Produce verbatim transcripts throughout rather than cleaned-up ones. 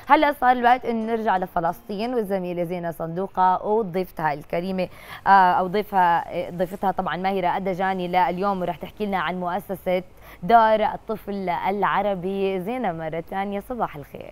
هلا صار الوقت إن نرجع لفلسطين، والزميلة زينة صندوقة وضيفتها الكريمة أو ضيفها ضيفتها طبعا ماهرة الدجاني لليوم، ورح تحكي لنا عن مؤسسة دار الطفل العربي. زينة مرة ثانية صباح الخير.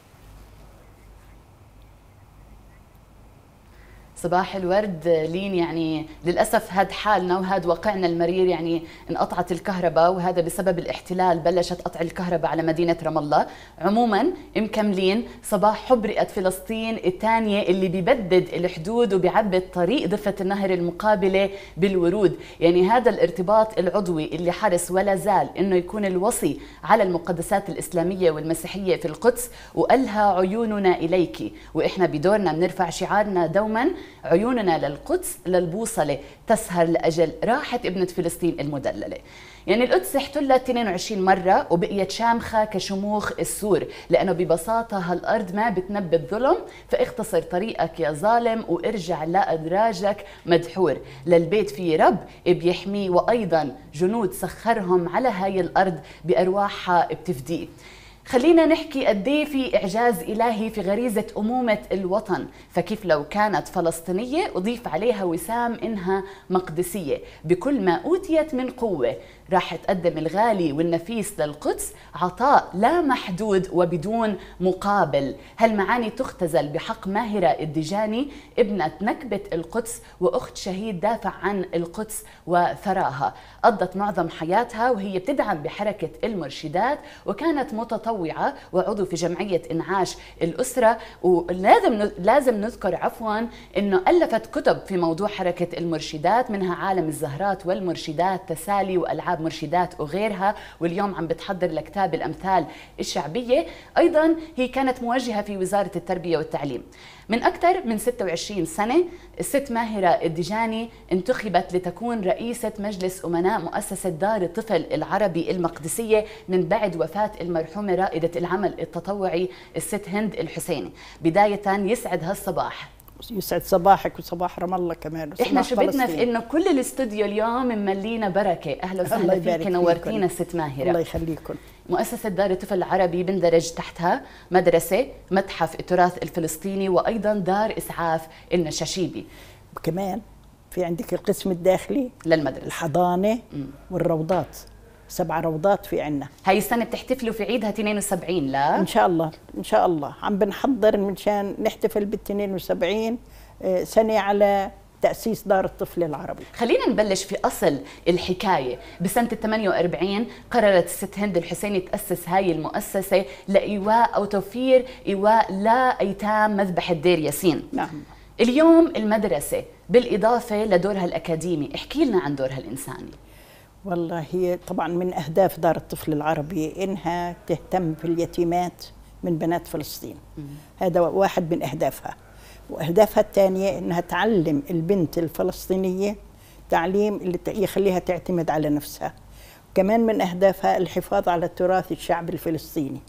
صباح الورد لين. يعني للأسف هاد حالنا وهاد واقعنا المرير، يعني انقطعت الكهرباء وهذا بسبب الاحتلال. بلشت قطع الكهرباء على مدينة رام الله. عموما مكملين صباح حب رئة فلسطين الثانية اللي بيبدد الحدود وبيعبد طريق ضفة النهر المقابلة بالورود. يعني هذا الارتباط العضوي اللي حرص ولا زال انه يكون الوصي على المقدسات الإسلامية والمسيحية في القدس، وقالها عيوننا إليك. وإحنا بدورنا بنرفع شعارنا دوما: عيوننا للقدس للبوصلة تسهر لأجل راحة ابنة فلسطين المدللة. يعني القدس احتلت اثنين وعشرين مرة وبقيت شامخة كشموخ السور، لأنه ببساطة هالأرض ما بتنبي الظلم، فاختصر طريقك يا ظالم وارجع لأدراجك مدحور. للبيت في رب بيحميه، وأيضا جنود سخرهم على هاي الأرض بأرواحها بتفديه. خلينا نحكي قد ايه في إعجاز إلهي في غريزة أمومة الوطن، فكيف لو كانت فلسطينية أضيف عليها وسام إنها مقدسية. بكل ما أوتيت من قوة راح تقدم الغالي والنفيس للقدس، عطاء لا محدود وبدون مقابل. هالمعاني تختزل بحق ماهرة الدجاني، ابنة نكبة القدس وأخت شهيد دافع عن القدس وثراها. قضت معظم حياتها وهي بتدعم بحركة المرشدات، وكانت متطوعة وعضو في جمعية إنعاش الأسرة. ولازم لازم نذكر عفوا إنه ألفت كتب في موضوع حركة المرشدات، منها عالم الزهرات والمرشدات، تسالي وألعاب مرشدات وغيرها. واليوم عم بتحضر لكتاب الأمثال الشعبية. أيضا هي كانت موجهة في وزارة التربية والتعليم. من أكثر من ستة وعشرين سنة الست ماهرة الدجاني انتخبت لتكون رئيسة مجلس أمناء مؤسسة دار الطفل العربي المقدسية من بعد وفاة المرحومة رائدة العمل التطوعي الست هند الحسيني. بداية يسعد هالصباح. يسعد صباحك وصباح رام الله كمان. احنا شو بدنا في انه كل الاستوديو اليوم مملينا بركه. اهلا وسهلا فيك، نورتينا الست ماهره. الله يخليكم. مؤسسه دار الطفل العربي بندرج تحتها مدرسه، متحف التراث الفلسطيني، وايضا دار اسعاف النشاشيبي. وكمان في عندك القسم الداخلي للمدرسه، الحضانه م. والروضات. سبع روضات في عنا. هاي السنة بتحتفلوا في عيدها اثنين وسبعين لا؟ إن شاء الله إن شاء الله عم بنحضر منشان نحتفل بال اثنين وسبعين سنة على تأسيس دار الطفل العربي. خلينا نبلش في أصل الحكاية. بسنة ثمانية وأربعين قررت الست هند الحسيني تأسس هاي المؤسسة لإيواء أو توفير إيواء لأيتام مذبحة دير ياسين. نعم. اليوم المدرسة بالإضافة لدورها الأكاديمي، احكي لنا عن دورها الإنساني. والله هي طبعا من أهداف دار الطفل العربي إنها تهتم في اليتيمات من بنات فلسطين. م. هذا واحد من أهدافها. وأهدافها الثانية إنها تعلم البنت الفلسطينية تعليم اللي يخليها تعتمد على نفسها. كمان من أهدافها الحفاظ على التراث الشعبي الفلسطيني.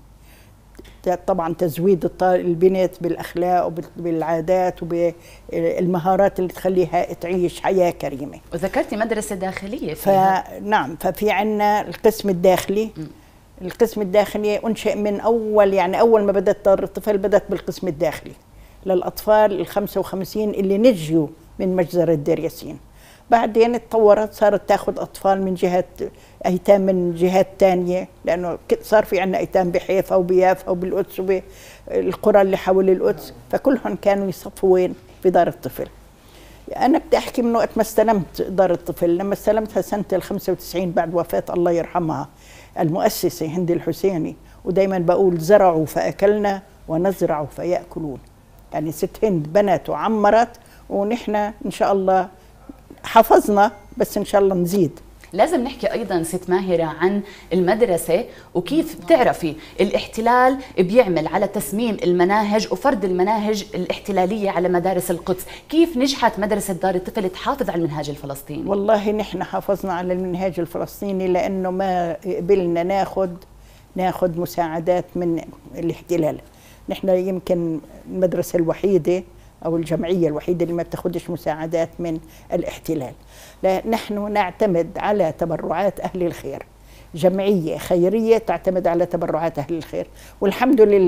طبعا تزويد البنت بالأخلاق وبالعادات وبالمهارات اللي تخليها تعيش حياة كريمة. وذكرتي مدرسة داخلية فيها. نعم. ففي عنا القسم الداخلي. م. القسم الداخلي أنشئ من أول، يعني أول ما بدأت دار الطفل بدأت بالقسم الداخلي للأطفال الخمسة وخمسين اللي نجوا من مجزرة دير ياسين. بعدين اتطورت، صارت تاخذ أطفال من جهات أيتام من جهات تانية، لأنه صار في عنا أيتام بحيفا وبيافا وبالقدس وبالقرى اللي حول القدس، فكلهم كانوا يصفوا وين؟ في دار الطفل. أنا بدي أحكي من وقت ما استلمت دار الطفل، لما استلمتها سنة الخمسة وتسعين بعد وفاة الله يرحمها المؤسسة هند الحسيني، ودايما بقول: زرعوا فأكلنا ونزرع فيأكلون. يعني ست هند بنت وعمرت، ونحن إن شاء الله حفظنا، بس إن شاء الله نزيد. لازم نحكي أيضا ست ماهرة عن المدرسة، وكيف بتعرفي الاحتلال بيعمل على تسميم المناهج وفرض المناهج الاحتلالية على مدارس القدس. كيف نجحت مدرسة دار الطفل تحافظ على المنهاج الفلسطيني؟ والله نحن حافظنا على المنهاج الفلسطيني لأنه ما قبلنا ناخد ناخد مساعدات من الاحتلال. نحن يمكن المدرسة الوحيدة أو الجمعية الوحيدة اللي ما بتاخدش مساعدات من الاحتلال. لا، نحن نعتمد على تبرعات أهل الخير. جمعية خيرية تعتمد على تبرعات أهل الخير، والحمد لله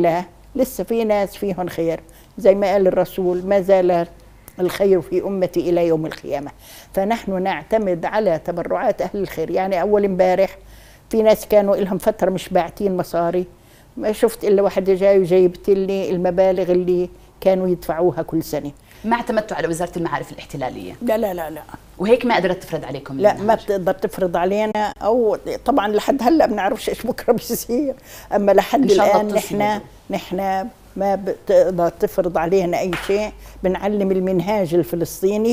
لسه في ناس فيهم خير، زي ما قال الرسول ما زال الخير في أمتي إلى يوم القيامة. فنحن نعتمد على تبرعات أهل الخير. يعني أول امبارح في ناس كانوا لهم فترة مش باعتين مصاري، ما شفت إلا واحدة جاي وجايبت لي المبالغ اللي كانوا يدفعوها كل سنة. ما اعتمدتوا على وزارة المعارف الاحتلالية؟ لا لا لا لا وهيك ما قدرت تفرض عليكم لا المنهج. ما بتقدر تفرض علينا، أو طبعا لحد هلا ما بنعرفش إيش بكرة بيصير، أما لحد الآن نحن نحن ما بتقدر تفرض علينا أي شيء. بنعلم المنهاج الفلسطيني،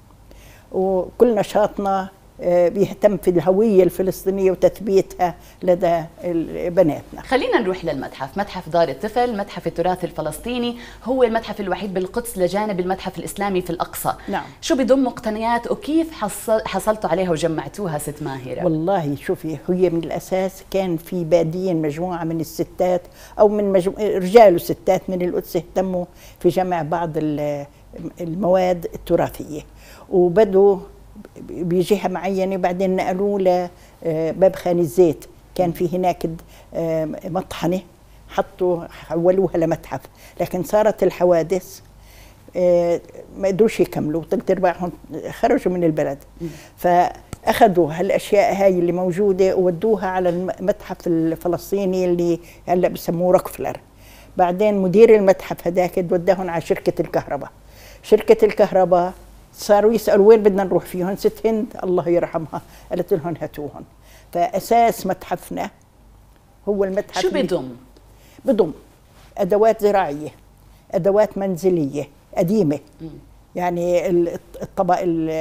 وكل نشاطنا بيهتم في الهوية الفلسطينية وتثبيتها لدى بناتنا. خلينا نروح للمتحف، متحف دار الطفل، متحف التراث الفلسطيني، هو المتحف الوحيد بالقدس لجانب المتحف الإسلامي في الأقصى. نعم. شو بضم مقتنيات وكيف حصل حصلتوا عليها وجمعتوها ست ماهرة؟ والله شوفي، هي من الأساس كان في بادين مجموعة من الستات أو من مجمو... رجال وستات من القدس اهتموا في جمع بعض المواد التراثية، وبدوا بجهة معينة، بعدين نقلوا لباب خان الزيت، كان في هناك مطحنة حطوا حولوها لمتحف، لكن صارت الحوادث ما قدروش يكملوا، ثلاث ارباعهم خرجوا من البلد. فاخذوا هالاشياء هاي اللي موجوده وودوها على المتحف الفلسطيني اللي هلا بسموه روكفلر. بعدين مدير المتحف هذاك وداهم على شركه الكهرباء. شركه الكهرباء صاروا يسألوا وين بدنا نروح فيهم، ست هند الله يرحمها قالت لهم هاتوهم. فأساس متحفنا هو المتحف. شو بضم؟ بضم أدوات زراعية، أدوات منزلية قديمة، م. يعني الطبق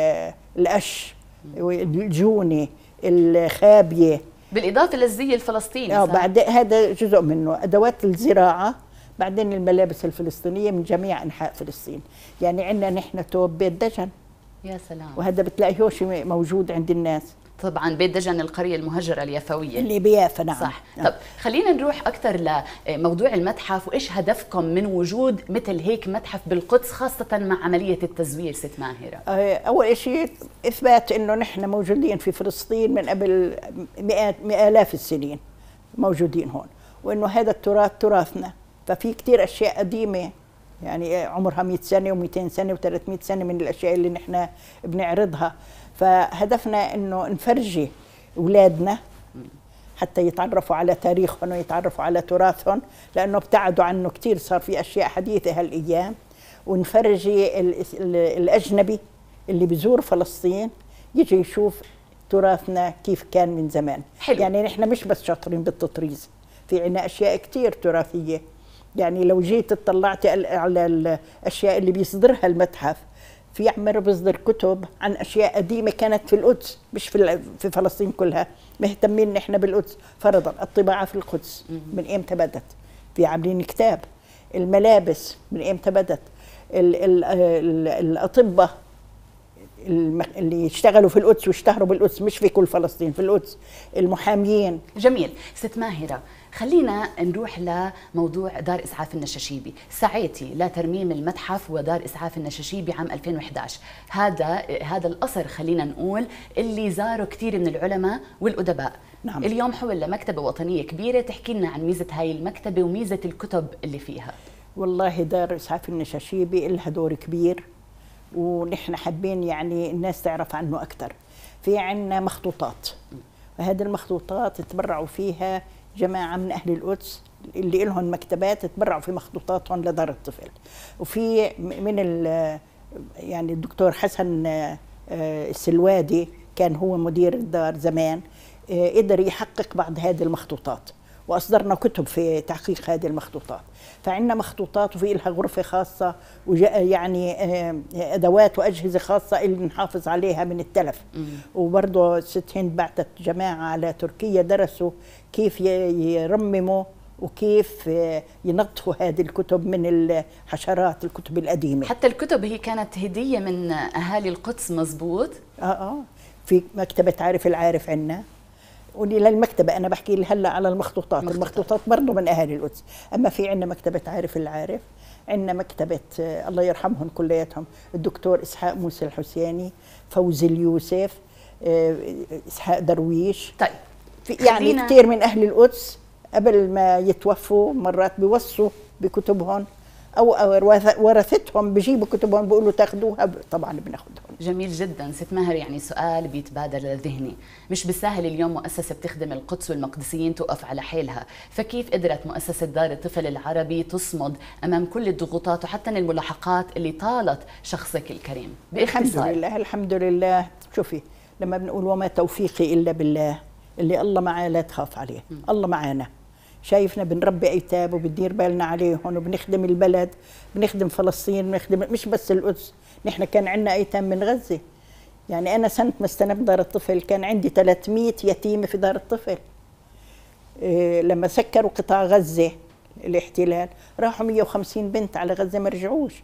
القش، الجونة، الخابية، بالإضافة للزي الفلسطيني. اه بعد هذا جزء منه، أدوات الزراعة، بعدين الملابس الفلسطينية من جميع أنحاء فلسطين. يعني عندنا نحن توب بيت دجن. يا سلام. وهذا بتلاقيهوش موجود عند الناس. طبعا بيت دجن القرية المهجرة اليافوية اللي بيافا. نعم. صح. نعم. طب خلينا نروح أكثر لموضوع المتحف، وإيش هدفكم من وجود مثل هيك متحف بالقدس خاصة مع عملية التزوير ست ماهرة؟ أول شيء إثبات إنه نحن موجودين في فلسطين من قبل مئات آلاف السنين موجودين هون، وإنه هذا التراث تراثنا. ففي كتير أشياء قديمة يعني عمرها مئة سنة ومئتين سنة وثلاثمئة سنة من الأشياء اللي نحن بنعرضها. فهدفنا إنه نفرجي أولادنا حتى يتعرفوا على تاريخهم ويتعرفوا على تراثهم، لأنه ابتعدوا عنه كتير، صار في أشياء حديثة هالأيام. ونفرجي الأجنبي اللي بيزور فلسطين يجي يشوف تراثنا كيف كان من زمان. حلو. يعني نحن مش بس شاطرين بالتطريز، في عنا أشياء كتير تراثية. يعني لو جيت اطلعتي على الاشياء اللي بيصدرها المتحف، في عمر بيصدر كتب عن اشياء قديمه كانت في القدس، مش في في فلسطين كلها. مهتمين نحن بالقدس. فرضا الطباعه في القدس من ايمتى بدت، في عاملين كتاب. الملابس من ايمتى بدت. ال ال ال الاطباء اللي يشتغلوا في القدس واشتهروا بالقدس، مش في كل فلسطين، في القدس. المحاميين. جميل. ست ماهرة، خلينا نروح لموضوع دار إسعاف النشاشيبي. سعيتي لترميم المتحف ودار إسعاف النشاشيبي عام ألفين وإحدى عشر. هذا هذا القصر خلينا نقول اللي زاروا كثير من العلماء والأدباء. نعم. اليوم حول لمكتبة وطنية كبيرة. تحكي لنا عن ميزة هاي المكتبة وميزة الكتب اللي فيها. والله دار إسعاف النشاشيبي لها دور كبير، ونحن حابين يعني الناس تعرف عنه أكثر. في عنا مخطوطات، وهذه المخطوطات تبرعوا فيها جماعة من أهل القدس اللي لهم مكتبات، تبرعوا في مخطوطاتهم لدار الطفل. وفي من يعني الدكتور حسن السلوادي كان هو مدير الدار زمان، قدر يحقق بعض هذه المخطوطات، وأصدرنا كتب في تحقيق هذه المخطوطات. فعندنا مخطوطات وفي لها غرفة خاصة، ويعني أدوات وأجهزة خاصة اللي نحافظ عليها من التلف. وبرضه ست هند بعتت جماعة على تركيا درسوا كيف يرمموا وكيف ينظفوا هذه الكتب من الحشرات، الكتب القديمة. حتى الكتب هي كانت هدية من أهالي القدس، مزبوط؟ آه آه في مكتبة عارف العارف عندنا، وللمكتبة أنا بحكي لي هلا على المخطوطات. مخطوطات. المخطوطات برضه من أهالي القدس. أما في عندنا مكتبة عارف العارف، عندنا مكتبة الله يرحمهم كلياتهم الدكتور إسحاق موسى الحسيني، فوزي اليوسف، إسحاق درويش. طيب في يعني كثير من أهل القدس قبل ما يتوفوا مرات بيوصوا بكتبهم او ورثتهم بيجيبوا كتبهم بيقولوا تاخذوها، طبعا بناخذهم. جميل جدا ست ماهر. يعني سؤال بيتبادر لذهني، مش بالسهل اليوم مؤسسه بتخدم القدس والمقدسيين توقف على حيلها، فكيف قدرت مؤسسه دار الطفل العربي تصمد امام كل الضغوطات وحتى الملاحقات اللي طالت شخصك الكريم؟ الحمد لله الحمد لله. شوفي لما بنقول وما توفيقي الا بالله، اللي الله معاه لا تخاف عليه، م. الله معانا، شايفنا بنربي ايتام وبندير بالنا عليهم وبنخدم البلد، بنخدم فلسطين، بنخدم مش بس القدس، نحن كان عندنا ايتام من غزه. يعني انا سنه ما استلمت دار الطفل كان عندي ثلاثمئة يتيمه في دار الطفل. إيه لما سكروا قطاع غزه الاحتلال راحوا مئة وخمسين بنت على غزه ما رجعوش،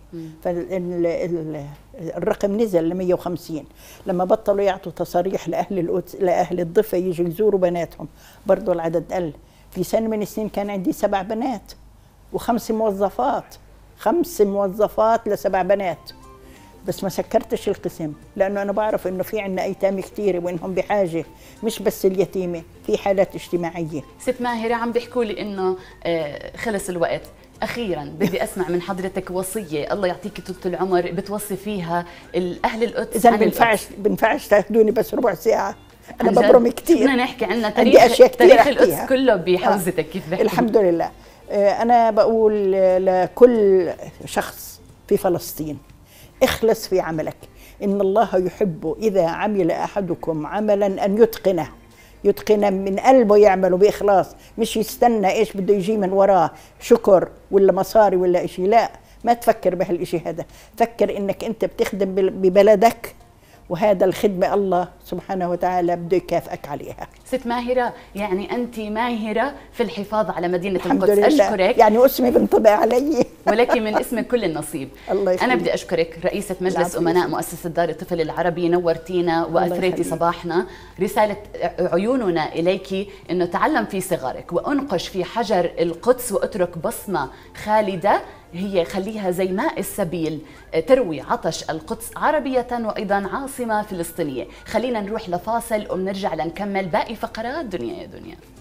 فالرقم نزل ل مئة وخمسين. لما بطلوا يعطوا تصاريح لاهل القدس لاهل الضفه يجوا يزوروا بناتهم برضه العدد قل. في سنة من السنين كان عندي سبع بنات وخمس موظفات، خمس موظفات لسبع بنات، بس ما سكرتش القسم لأنه أنا بعرف إنه في عنا أيتام كثيرة وإنهم بحاجة، مش بس اليتيمة، في حالات اجتماعية. ست ماهرة عم بيحكوا لي إنه خلص الوقت، أخيراً بدي أسمع من حضرتك وصية الله يعطيك طول العمر بتوصي فيها الأهل القدس. إذا بنفعش بنفعش تاخذوني بس ربع ساعة، أنا ببرم كثير. بدنا نحكي عنا تاريخ تاريخ القدس كله بحوزتك. آه. كيف بحكي؟ الحمد لله. أنا بقول لكل شخص في فلسطين اخلص في عملك، إن الله يحب إذا عمل أحدكم عملا أن يتقنه، يتقن من قلبه، يعمله بإخلاص، مش يستنى إيش بده يجي من وراه شكر ولا مصاري ولا إشي. لا، ما تفكر بهالإشي هذا، فكر إنك أنت بتخدم ببلدك، وهذا الخدمة الله سبحانه وتعالى بده يكافئك عليها. ست ماهرة، يعني أنت ماهرة في الحفاظ على مدينة الحمد القدس. لله. أشكرك، يعني اسمي بنطبع علي ولك من اسمك كل النصيب. الله يخليك. أنا بدي أشكرك رئيسة مجلس أمناء مؤسسة دار الطفل العربي، نورتينا وأثريتي صباحنا. رسالة عيوننا إليك إنه تعلم في صغرك وأنقش في حجر القدس وأترك بصمة خالدة، هي خليها زي ماء السبيل تروي عطش القدس عربية وأيضا عاصمة فلسطينية. خلينا نروح لفاصل وبنرجع لنكمل باقي فقرات دنيا يا دنيا.